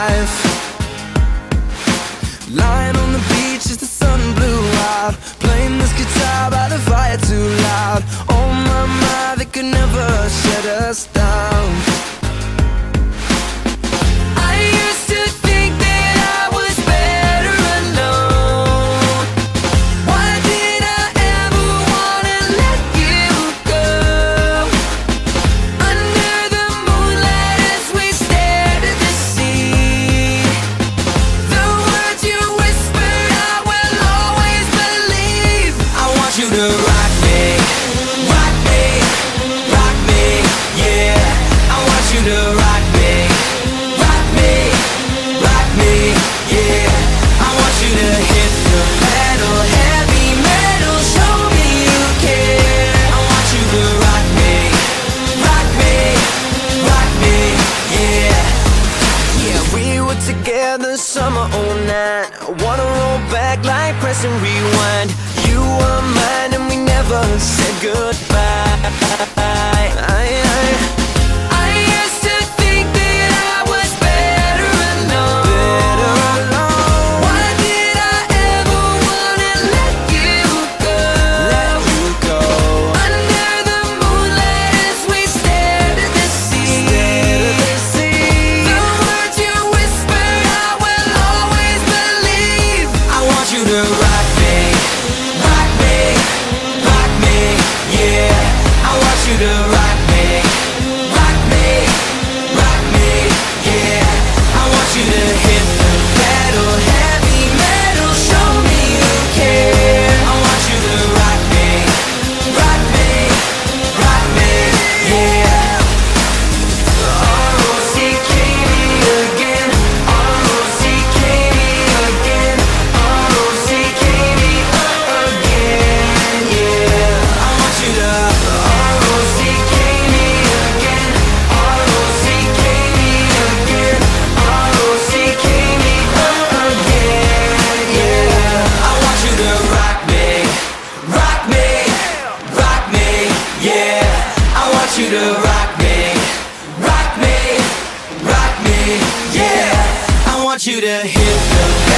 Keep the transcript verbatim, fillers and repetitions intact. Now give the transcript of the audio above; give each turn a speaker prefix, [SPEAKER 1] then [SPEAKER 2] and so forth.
[SPEAKER 1] life. Lying on the beach as the sun blew out, playing this guitar by the fire too loud. Oh my, my, they could never shut us down. I used to think that I was better alone. Why did I ever wanna let you go? Under the moonlight as we stared at the sea, the words you whispered I will always believe. I want you to rock me, rock me, rock me, yeah. I want you to rock me, rock me, rock me, yeah. I want you to hit the pedal, heavy metal, show me you care. I want you to rock me, rock me, rock me, yeah. Yeah, we were together summer oh nine. I wanna roll back like press and rewind. You were mine and we never said goodbye. I, I, I used to think that I was better alone. Better alone. Why did I ever wanna let you go? Let you go. Under the moonlight as we stared at the sea, stared at the sea. The words you whispered I will always believe. I want you to rock me, rock me, rock me, yeah. I want you to rock me, rock me, rock me, yeah. I want you to hit the pedal, heavy metal, show me you care. I want you to rock me, rock me, rock me, yeah. R O C K D again, R O C K D again, R O C K D again, yeah. I want you to R O C K D again, R O C K D again, R O C K D again, yeah. I want you to rock me, rock me, rock me, yeah. I want you to rock me, rock me, rock me, yeah. I want you to hit the